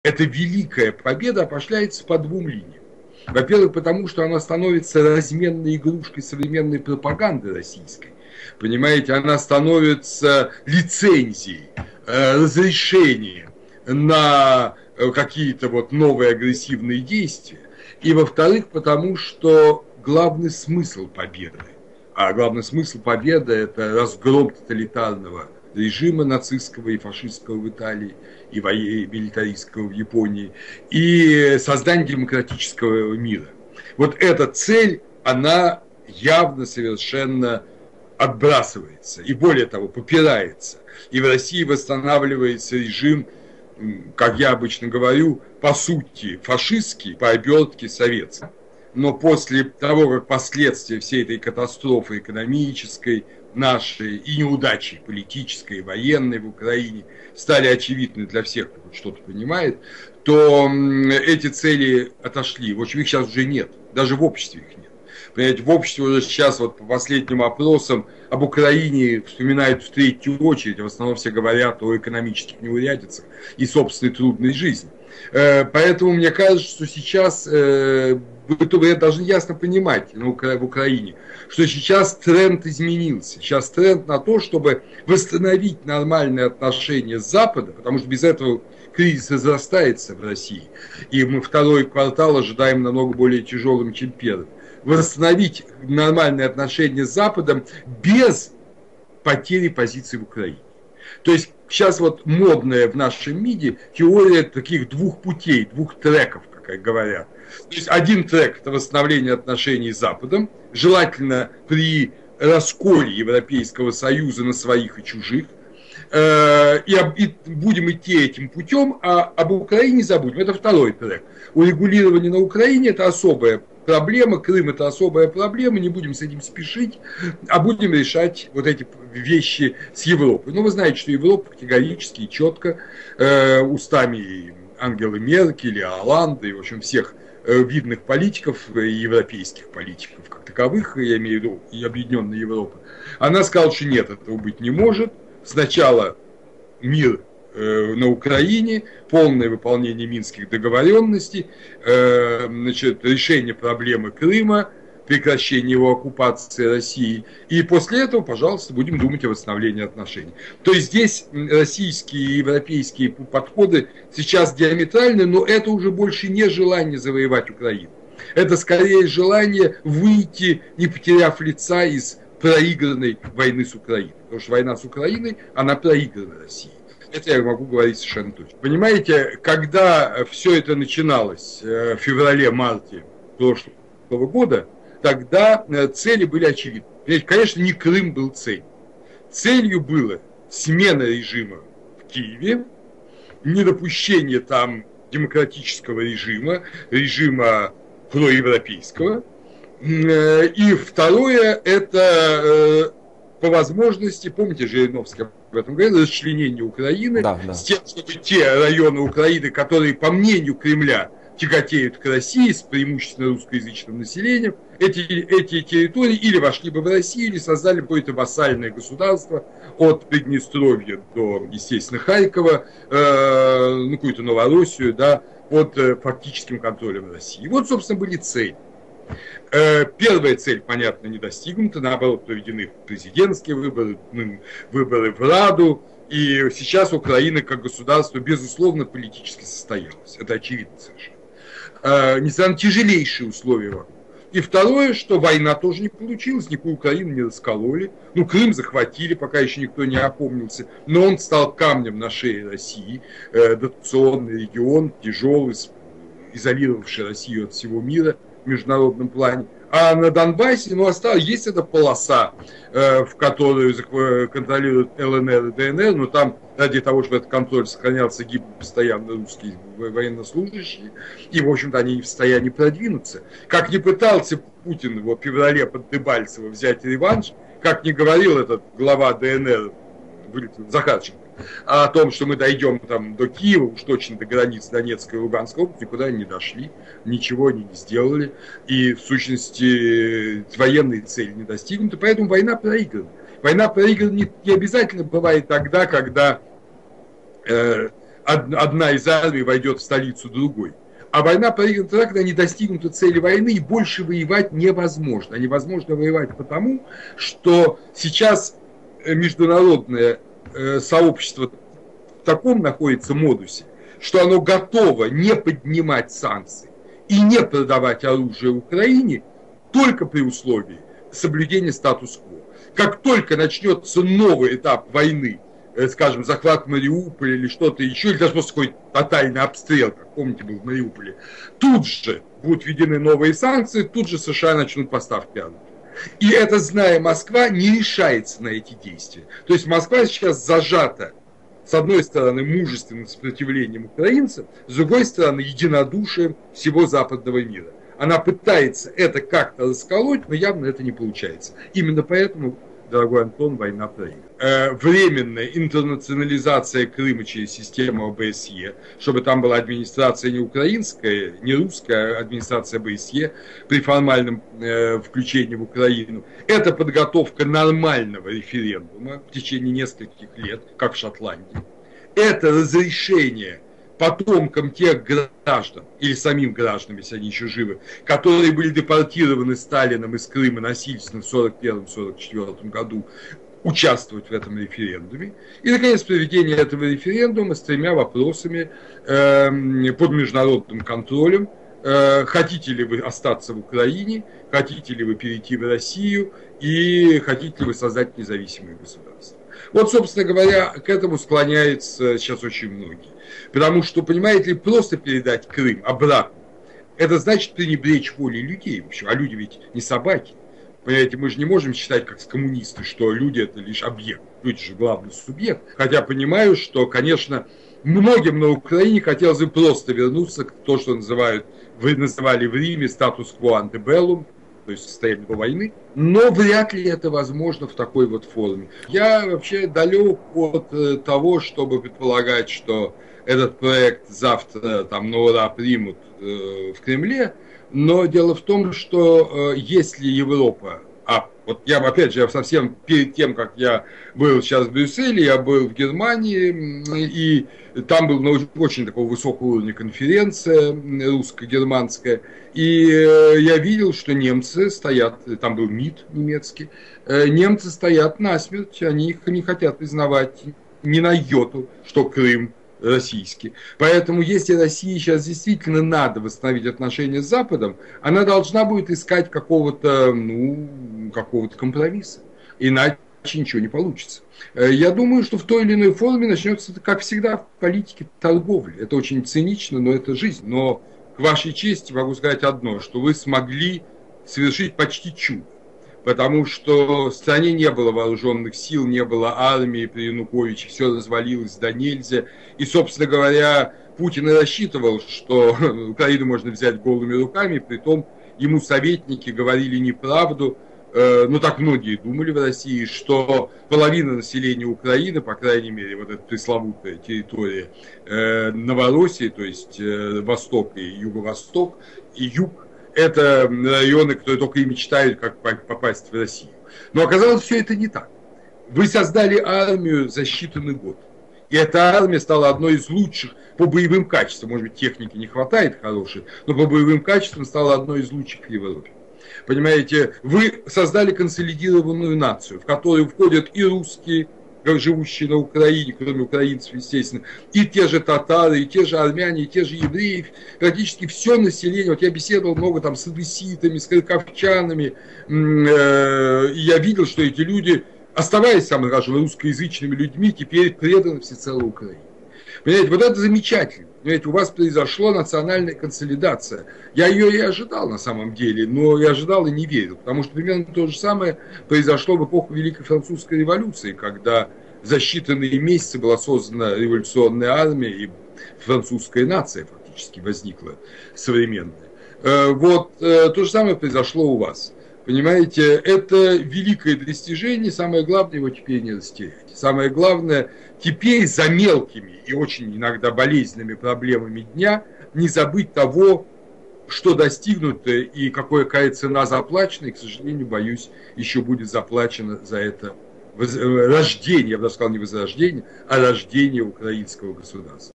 эта великая победа опошляется по двум линиям. Во-первых, потому что она становится разменной игрушкой современной пропаганды российской. Понимаете, она становится лицензией, разрешением на какие-то вот новые агрессивные действия. И во-вторых, потому что главный смысл победы, а главный смысл победы – это разгром тоталитарного режима нацистского и фашистского в Италии, и милитаристского в Японии, и создание демократического мира. Вот эта цель, она явно совершенно отбрасывается, и более того, попирается. И в России восстанавливается режим, как я обычно говорю, по сути фашистский, по обертке советский. Но после того, как последствия всей этой катастрофы экономической, нашей и неудачи политической и военной в Украине стали очевидны для всех, кто что-то понимает, то эти цели отошли. В общем, их сейчас уже нет. Даже в обществе их нет. Понимаете, в обществе уже сейчас, вот по последним опросам, об Украине вспоминают в третью очередь. В основном все говорят о экономических неурядицах и собственной трудной жизни. Поэтому мне кажется, что сейчас вы должны ясно понимать в Украине, что сейчас тренд изменился. Сейчас тренд на то, чтобы восстановить нормальные отношения с Западом, потому что без этого кризис разрастается в России. И мы второй квартал ожидаем намного более тяжелым, чем первый. Восстановить нормальные отношения с Западом без потери позиций в Украине. То есть сейчас вот модная в нашем МИДе теория таких двух путей, двух треков, как говорят. То есть один трек – это восстановление отношений с Западом, желательно при расколе Европейского Союза на своих и чужих. И будем идти этим путем, а об Украине забудем. Это второй трек. Урегулирование на Украине – это особая проблема, Крым – это особая проблема, не будем с этим спешить, а будем решать вот эти вещи с Европой. Но вы знаете, что Европа категорически и четко устами Ангелы Меркель, Олланда и, в общем, всех видных политиков, европейских политиков как таковых, я имею в виду и Объединенной Европы, она сказала, что нет, этого быть не может. Сначала мир на Украине, полное выполнение минских договоренностей, решение проблемы Крыма, прекращение его оккупации России. И после этого, пожалуйста, будем думать о восстановлении отношений. То есть здесь российские и европейские подходы сейчас диаметральны, но это уже больше не желание завоевать Украину. Это скорее желание выйти, не потеряв лица, из проигранной войны с Украиной. Потому что война с Украиной, она проиграна Россией. Это я могу говорить совершенно точно. Понимаете, когда все это начиналось в феврале-марте прошлого года, тогда цели были очевидны. Конечно, не Крым был целью. Целью была смена режима в Киеве, недопущение там демократического режима проевропейского. И второе, это по возможности, помните, Жириновский в этом говорил, расчленение Украины, да. С тем, чтобы те районы Украины, которые, по мнению Кремля, тяготеют к России с преимущественно русскоязычным населением, эти территории или вошли бы в Россию, или создали какое-то вассальное государство от Приднестровья до, естественно, Харькова, какую-то Новороссию, да, под фактическим контролем России. Вот, собственно, были цели. Первая цель, понятно, не достигнута, наоборот, проведены президентские выборы, выборы в Раду, и сейчас Украина как государство, безусловно, политически состоялась. Это очевидно совершенно. Несмотря на тяжелейшие условия вокруг. И второе, что война тоже не получилась, никакую Украину не раскололи. Крым захватили, пока еще никто не опомнился, но он стал камнем на шее России, дотационный регион, тяжелый, изолировавший Россию от всего мира в международном плане. А на Донбассе, есть эта полоса, в которую контролируют ЛНР и ДНР, но там ради того, чтобы этот контроль сохранялся, гибнут постоянно русские военнослужащие, и, в общем-то, они не в состоянии продвинуться. Как ни пытался Путин в феврале под Дебальцево взять реванш, как ни говорил этот глава ДНР, Захарченко, о том, что мы дойдем там до Киева, уж точно до границ Донецкой и Луганской области, никуда не дошли, ничего они не сделали, и в сущности военные цели не достигнуты, поэтому война проиграна. Война проиграна не обязательно бывает тогда, когда одна из армий войдет в столицу другой. А война проиграна тогда, когда не достигнуты цели войны, и больше воевать невозможно. Невозможно воевать потому, что сейчас международное сообщество в таком находится модусе, что оно готово не поднимать санкции и не продавать оружие Украине только при условии соблюдения статус-кво. Как только начнется новый этап войны, скажем, захват Мариуполя или что-то еще, или даже просто какой-то тотальный обстрел, как помните, был в Мариуполе, тут же будут введены новые санкции, тут же США начнут поставки оружия. И это, зная Москва, не решается на эти действия. То есть Москва сейчас зажата, с одной стороны, мужественным сопротивлением украинцев, с другой стороны, единодушием всего западного мира. Она пытается это как-то расколоть, но явно это не получается. Именно поэтому, дорогой Антон, война проиграна. Временная интернационализация Крыма через систему ОБСЕ, чтобы там была администрация не украинская, не русская, а администрация ОБСЕ при формальном включении в Украину. Это подготовка нормального референдума в течение нескольких лет, как в Шотландии. Это разрешение потомкам тех граждан, или самим гражданам, если они еще живы, которые были депортированы Сталином из Крыма насильственно в 1941-1944 году, участвовать в этом референдуме. И, наконец, проведение этого референдума с 3 вопросами под международным контролем. Хотите ли вы остаться в Украине, хотите ли вы перейти в Россию и хотите ли вы создать независимое государство. Вот, собственно говоря, к этому склоняются сейчас очень многие. Потому что, понимаете ли, просто передать Крым обратно, это значит пренебречь волей людей. В общем, а люди ведь не собаки. Понимаете, мы же не можем считать, как коммунисты, что люди это лишь объект. Люди же главный субъект. Хотя понимаю, что, конечно, многим на Украине хотелось бы просто вернуться к тому, что называли в Риме статус-кво антебеллум, то есть состояние до войны, но вряд ли это возможно в такой вот форме. Я вообще далек от того, чтобы предполагать, что этот проект завтра там на ура примут в Кремле, но дело в том, что если Европа, вот я опять же, я совсем перед тем, как я был сейчас в Брюсселе, я был в Германии, и там был на очень такого высокого уровня конференция русско-германская, и я видел, что немцы стоят, там был МИД немецкий, немцы стоят насмерть, они их не хотят признавать ни на йоту, что Крым российский. Поэтому, если России сейчас действительно надо восстановить отношения с Западом, она должна будет искать какого-то компромисса. Иначе ничего не получится. Я думаю, что в той или иной форме начнется, как всегда в политике, торговля. Это очень цинично, но это жизнь. Но к вашей чести могу сказать одно, что вы смогли совершить почти чудо. Потому что в стране не было вооруженных сил, не было армии при Януковиче, все развалилось до нельзя. И, собственно говоря, Путин и рассчитывал, что Украину можно взять голыми руками, притом ему советники говорили неправду, так многие думали в России, что половина населения Украины, по крайней мере, вот эта пресловутая территория Новороссии, то есть Восток и Юго-Восток, и Юг, это районы, которые только и мечтают, как попасть в Россию. Но оказалось, все это не так. Вы создали армию за считанный год. И эта армия стала одной из лучших по боевым качествам. Может быть, техники не хватает хорошей, но по боевым качествам стала одной из лучших в Европе. Понимаете, вы создали консолидированную нацию, в которую входят и русские, живущие на Украине, кроме украинцев, естественно, и те же татары, и те же армяне, и те же евреи, практически все население. Вот я беседовал много там с одесситами, с харьковчанами, и я видел, что эти люди, оставаясь, там, скажем, русскоязычными людьми, теперь преданы всецело Украине. Понимаете, вот это замечательно. Понимаете, у вас произошла национальная консолидация. Я ее и ожидал на самом деле, но и ожидал и не верил. Потому что примерно то же самое произошло в эпоху Великой Французской революции, когда за считанные месяцы была создана революционная армия и французская нация фактически возникла современная. То же самое произошло у вас. Понимаете, это великое достижение, самое главное его теперь не растерять. Самое главное теперь за мелкими и очень иногда болезненными проблемами дня не забыть того, что достигнуто и какая цена заплачена, и, к сожалению, боюсь, еще будет заплачено за это рождение, я бы даже сказал не возрождение, а рождение украинского государства.